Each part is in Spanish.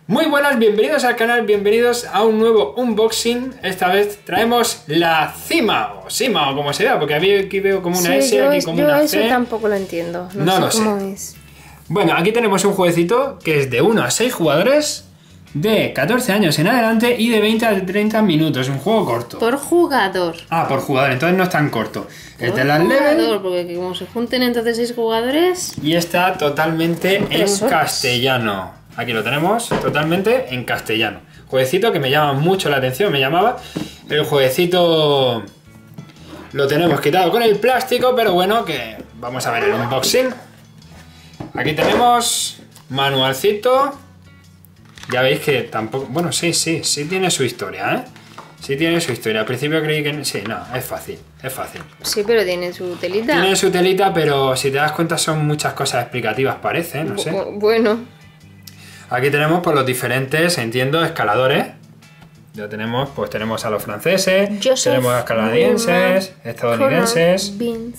Muy buenas, bienvenidos al canal, bienvenidos a un nuevo unboxing. Esta vez traemos la Cima o Sima o como se vea, porque aquí veo como una S, aquí como una C. Yo eso tampoco lo entiendo, no sé cómo es. Bueno, aquí tenemos un jueguecito que es de 1 a 6 jugadores, de 14 años en adelante y de 20 a 30 minutos, un juego corto. Por jugador. Ah, por jugador, entonces no es tan corto. Es de las level, porque como se junten entonces 6 jugadores... Y está totalmente en castellano. Aquí lo tenemos, totalmente en castellano. Jueguecito que me llama mucho la atención, me llamaba. El jueguecito lo tenemos quitado con el plástico, pero bueno, que vamos a ver el unboxing. Aquí tenemos manualcito. Ya veis que tampoco... Bueno, sí tiene su historia, ¿eh? Sí tiene su historia. Al principio creí que... Sí, no, es fácil, es fácil. Sí, pero tiene su telita. Tiene su telita, pero si te das cuenta son muchas cosas explicativas, parece, no sé. Bueno. Aquí tenemos pues los diferentes, entiendo, escaladores. Ya tenemos, pues tenemos a los franceses, tenemos a los canadienses, estadounidenses,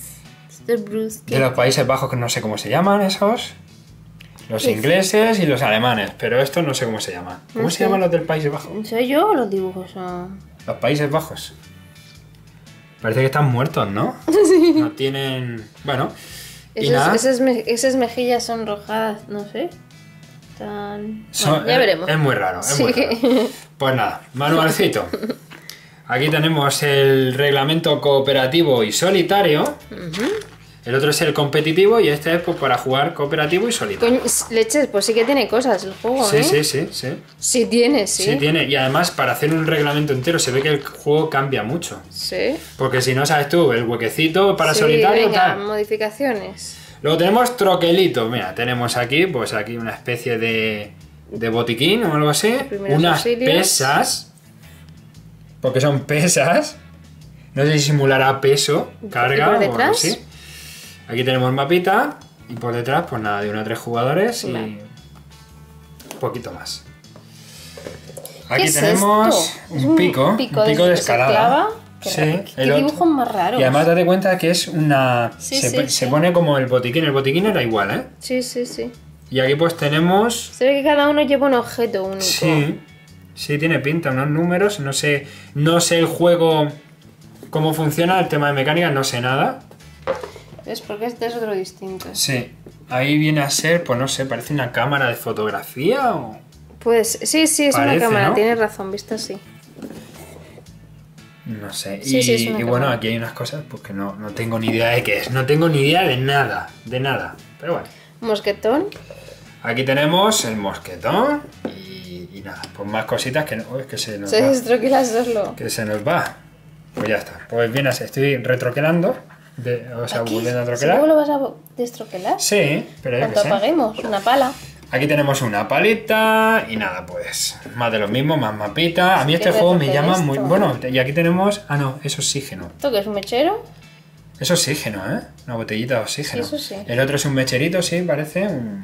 de los Países Bajos que no sé cómo se llaman esos, los ingleses y los alemanes, pero estos no sé cómo se llaman. ¿Cómo se llaman los del Países Bajos? ¿Soy yo o los dibujos? Los Países Bajos. Parece que están muertos, ¿no? Sí. No tienen... Bueno, esas mejillas sonrojadas, no sé. Bueno, ya veremos. Es muy raro, muy raro. Pues nada, manualcito. Aquí tenemos el reglamento cooperativo y solitario. El otro es el competitivo y este es pues, para jugar cooperativo y solitario. Leches, pues sí que tiene cosas el juego, sí, ¿eh? Sí. Sí tiene, sí. Sí tiene, y además para hacer un reglamento entero se ve que el juego cambia mucho. Sí. Porque si no sabes tú, el huequecito para solitario venga, tal. Modificaciones. Luego tenemos troquelito, mira, tenemos aquí, pues aquí una especie de botiquín o algo así, unas pesas, porque son pesas, no sé si simulará peso, carga o algo así. Aquí tenemos mapita y por detrás, pues nada, de 1 a 3 jugadores y un poquito más. Aquí tenemos un pico de escalada. ¿Qué dibujos más raros? Y además date cuenta que es una... se pone como el botiquín era igual, ¿eh? Sí. Y aquí pues tenemos... Se ve que cada uno lleva un objeto único. Sí, tiene pinta, unos números, no sé el juego cómo funciona, el tema de mecánica, no sé nada. ¿Ves? Porque este es otro distinto. Sí, ahí viene a ser, pues no sé, parece una cámara de fotografía o... Pues sí, es una cámara, ¿no? Tienes razón, vista así. No sé, y bueno, aquí hay unas cosas pues que no tengo ni idea de qué es, no tengo ni idea de nada, pero bueno. Mosquetón. Aquí tenemos el mosquetón y nada, pues más cositas que no, es que se nos va. Que se nos va, pues ya está, pues bien así, estoy retroquelando, volviendo a troquelar. ¿Seguro lo vas a destroquelar? Sí, pero ya que sé. ¿Cuánto apaguemos? Una pala. Aquí tenemos una palita y nada, pues más de lo mismo, más mapita. A mí este juego me llama muy... Bueno, y aquí tenemos... Ah, no, es oxígeno. ¿Esto qué es, un mechero? Es oxígeno, ¿eh? Una botellita de oxígeno. Sí, eso sí. El otro es un mecherito, sí, parece.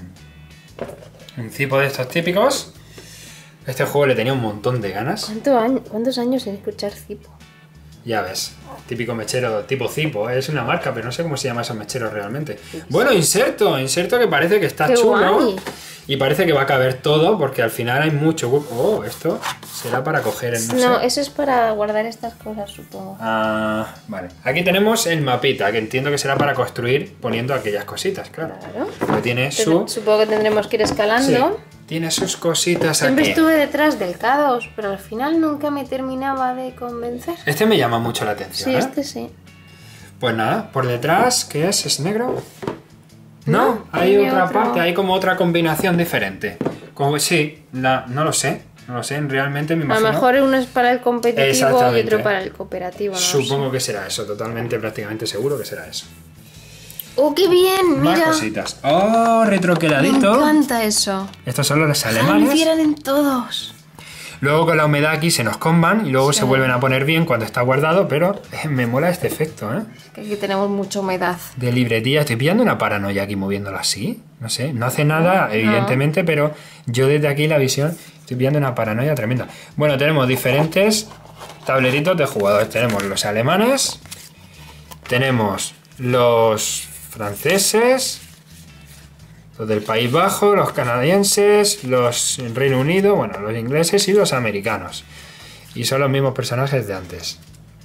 Un cipo de estos típicos. Este juego le tenía un montón de ganas. ¿Cuántos años sin escuchar cipo? Ya ves, típico mechero tipo Cipo, es una marca, pero no sé cómo se llama esos mecheros realmente. Bueno, inserto que parece que está chulo. Guay. Y parece que va a caber todo, porque al final hay mucho... Oh, esto será para coger en... No, eso es para guardar estas cosas, supongo. Ah, vale. Aquí tenemos el mapita, que entiendo que será para construir poniendo aquellas cositas, claro. Que tiene Supongo que tendremos que ir escalando. Sí. Tiene sus cositas Siempre aquí. Estuve detrás del K2, pero al final nunca me terminaba de convencer. Este me llama mucho la atención, Sí, este sí. Pues nada, por detrás, ¿qué es? ¿Es negro? No, hay otra parte, hay como otra combinación diferente. Como, sí, no lo sé, realmente me imagino. A lo mejor uno es para el competitivo y otro para el cooperativo. No Supongo que será eso, prácticamente seguro que será eso. ¡Oh, qué bien! Más mira. Cositas. ¡Oh, retroqueladito! Me encanta eso. Estos son los alemanes. Lo hicieran en todos. Luego con la humedad aquí se nos comban y luego se vuelven a poner bien cuando está guardado, pero me mola este efecto, ¿eh? Que aquí tenemos mucha humedad. De libretilla, estoy pillando una paranoia aquí moviéndolo así, no sé, no hace nada evidentemente, pero yo desde aquí la visión estoy pillando una paranoia tremenda. Bueno, tenemos diferentes tableritos de jugadores, tenemos los alemanes, tenemos los franceses, Los del País Bajo, los canadienses, los Reino Unido, bueno, los ingleses y los americanos. Y son los mismos personajes de antes.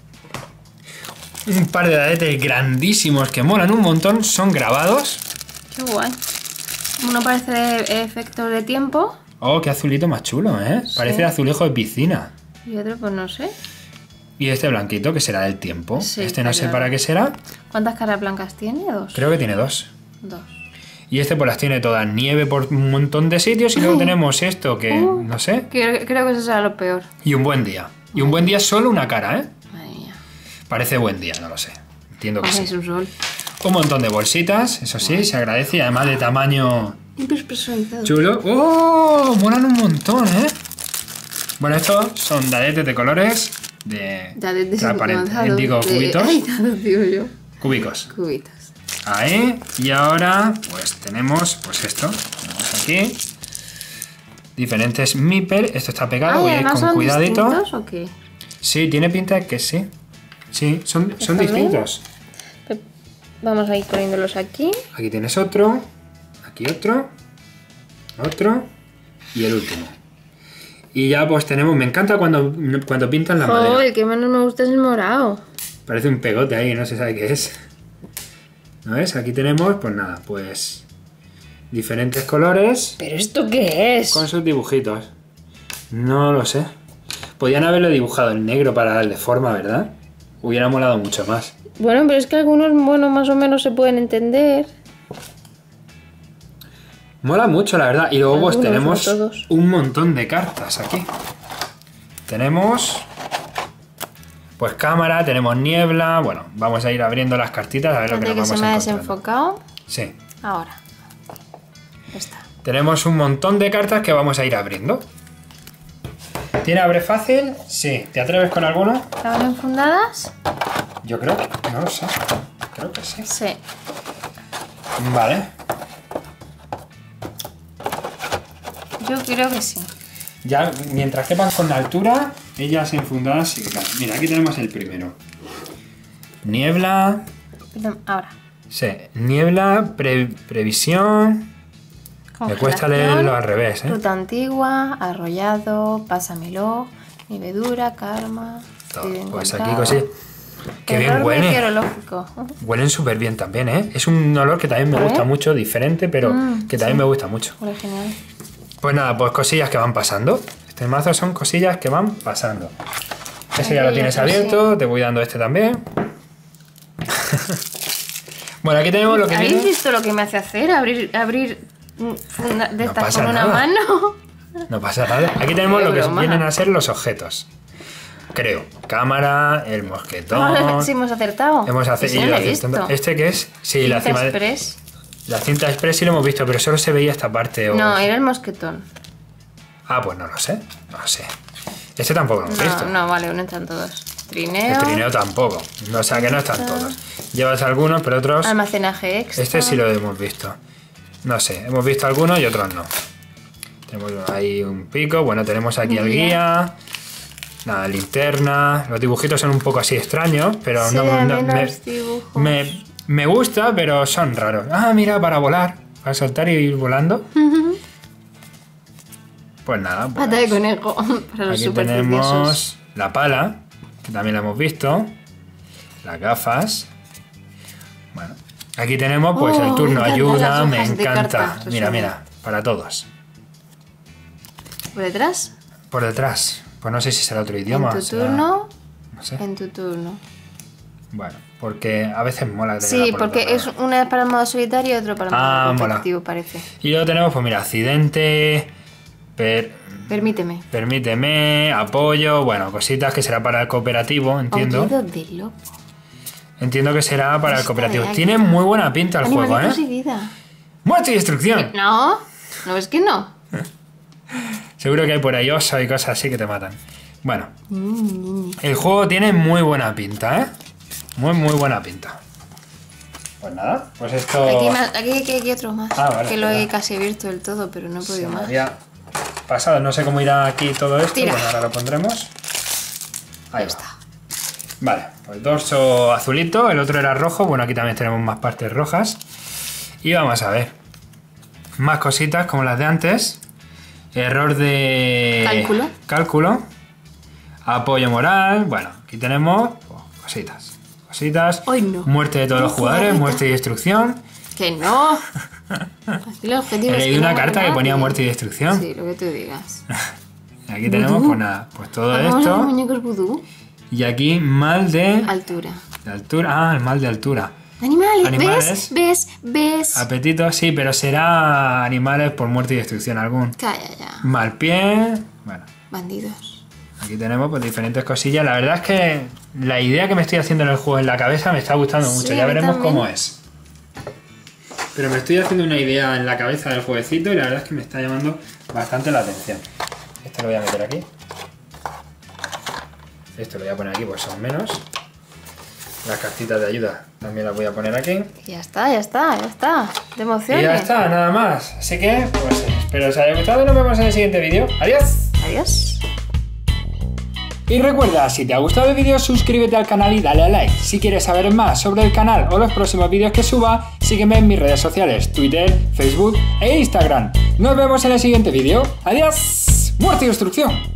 Un par de dadetes grandísimos que molan un montón, son grabados. Qué guay. Uno parece de efectos de tiempo. Oh, qué azulito más chulo, ¿eh? Sí. Parece azulejo de piscina. Y otro, pues no sé. Y este blanquito, que será del tiempo. Sí, este no sé claro. para qué será. ¿Cuántas caras blancas tiene? ¿Dos? Creo que tiene 2. Dos. Y este pues las tiene todas nieve por un montón de sitios. Y luego tenemos esto que, no sé. Creo que eso será lo peor. Y un buen día. Y un buen día solo una cara, ¿eh? Madre mía. Parece buen día, no lo sé. Entiendo que Ay, sí. es un sol. Un montón de bolsitas, eso sí, se agradece. Y además de tamaño Hiperpersonalizado. chulo. ¡Oh! Molan un montón, ¿eh? Bueno, estos son dadetes de colores de transparente. Digo, cubitos. Ay, dados, digo yo. Cúbicos. Cubitos. Ahí. Y ahora, pues tenemos pues esto. Tenemos aquí. Diferentes Miper. Esto está pegado, voy a ir además con son cuidadito. distintos, ¿o qué? Sí, tiene pinta de que sí. Sí, son ¿También? distintos. Vamos a ir poniéndolos aquí. Aquí tienes otro. Aquí otro. Otro. Y el último. Y ya pues tenemos... Me encanta cuando pintan la Oh, madera. el que menos me gusta es el morado. Parece un pegote ahí, no se sabe qué es. ¿No ves? Aquí tenemos, pues nada, pues... diferentes colores ¿Pero esto qué es? con sus dibujitos. No lo sé. Podían haberlo dibujado en negro para darle forma, ¿verdad? Hubiera molado mucho más. Bueno, pero es que algunos, bueno, más o menos se pueden entender. Mola mucho, la verdad. Y luego pues Algunos, tenemos no todos. un montón de cartas aquí. Tenemos... pues cámara, tenemos niebla... Bueno, vamos a ir abriendo las cartitas a ver lo que Espérate nos que se vamos me ha encontrando. desenfocado. Sí. Ahora. Ya está. Tenemos un montón de cartas que vamos a ir abriendo. ¿Tiene abre fácil? Sí. ¿Te atreves con alguno? ¿Estaban enfundadas? Yo creo que... no lo sé. Creo que sí. Sí. Vale. Yo creo que sí. Ya, mientras quepan con la altura, ellas enfundadas sí que caen. Mira, aquí tenemos el primero. Niebla... Perdón, ahora. sí. Niebla, previsión... Me cuesta leerlo al revés, ¿eh? Ruta antigua, arrollado, pásamelo, nivedura, karma. Todo. vida Pues aquí encontrada. cosí. Qué bien Error huele. meteorológico. Huelen súper bien también, ¿eh? Es un olor que también me gusta mucho, diferente, pero que también me gusta mucho. Huele genial. Pues nada, pues cosillas que van pasando. Este mazo son cosillas que van pasando. Ese ya lo tienes abierto, te voy dando este también. Bueno, aquí tenemos lo que ¿Habéis viene. visto lo que me hace hacer? Abrir de estas pasa con una nada. mano. No pasa nada. Aquí tenemos Qué lo que broma. vienen a ser los objetos. Creo. Cámara, el mosquetón. Sí, hemos acertado. Hemos Ese no ido lo he acertando. visto. ¿Este qué es? Sí, la Cinta cima de... express. La cinta express sí lo hemos visto, pero solo se veía esta parte. O... No, era el mosquetón. Ah, pues no lo sé. No sé. Este tampoco lo hemos visto. No, vale, no están todos. Trineo. El trineo tampoco. O sea que no están todos. Llevas algunos, pero otros... Almacenaje extra. Este sí lo hemos visto. No sé, hemos visto algunos y otros no. Tenemos ahí un pico. Bueno, tenemos aquí el guía. Nada, linterna. Los dibujitos son un poco así extraños, pero Sí, no, a no- mí los dibujos. me gusta, pero son raros. Ah, mira, para volar. Para saltar y ir volando. Pues nada. Pues, Pata de conejo. Para los aquí supersticiosos. tenemos la pala, que también la hemos visto. Las gafas. Bueno, aquí tenemos pues Oh, el turno me encantan ayuda, las me hojas de encanta. carta, Mira, resumen. mira, para todos. ¿Por detrás? Por detrás. Pues no sé si será otro idioma. En tu será- turno. No sé. En tu turno. Bueno, porque a veces mola tenerla Sí, por porque otro es lado. una es para el modo solitario y otro para el modo Ah, mola. competitivo, parece. Y luego tenemos, pues mira, accidente, Permíteme. permíteme, apoyo, bueno, cositas que será para el cooperativo, entiendo. Aullido de lobo. Entiendo que será para el Está cooperativo. ahí. Tiene muy buena pinta el juego, Animalitos y ¿eh? vida. ¡Muerte y destrucción! No, no es que no. Seguro que hay por ahí osos y cosas así que te matan. Bueno, el juego tiene muy buena pinta, ¿eh? Muy, muy buena pinta. Pues nada, pues esto... Aquí hay otro más. Ah, vale, que lo he verdad. casi abierto del todo, pero no he Se podido me más. había pasado, no sé cómo irá aquí todo esto. Tira. Bueno, ahora lo pondremos. Ahí Ya va. está. Vale, pues dorso azulito, el otro era rojo. Bueno, aquí también tenemos más partes rojas. Y vamos a ver. más cositas como las de antes. Error de cálculo. Apoyo moral. Bueno, aquí tenemos cositas. Ay, no. Muerte de todos los jugadores, muerte y destrucción. Que no. Aquí el objetivo He leído una carta que ponía muerte y destrucción. Sí, lo que tú digas. Aquí tenemos, pues nada, pues todo esto. Los muñecos vudú. Y aquí mal de altura. De altura, el mal de altura. Animales. ¿Ves? Apetito, sí, pero será animales por muerte y destrucción algún. Calla ya. Mal pie. Bueno. Bandidos. Aquí tenemos pues diferentes cosillas. La verdad es que la idea que me estoy haciendo en el juego en la cabeza me está gustando mucho. Ya veremos cómo es. Pero me estoy haciendo una idea en la cabeza del jueguecito y la verdad es que me está llamando bastante la atención. Esto lo voy a meter aquí. Esto lo voy a poner aquí, pues son menos. Las cartitas de ayuda también las voy a poner aquí. Ya está. De emoción. Y ya está, nada más. Así que, pues espero os haya gustado y nos vemos en el siguiente vídeo. ¡Adiós! Y recuerda, si te ha gustado el vídeo, suscríbete al canal y dale a like. Si quieres saber más sobre el canal o los próximos vídeos que suba, sígueme en mis redes sociales, Twitter, Facebook e Instagram. Nos vemos en el siguiente vídeo. ¡Adiós! ¡Muerte y destrucción!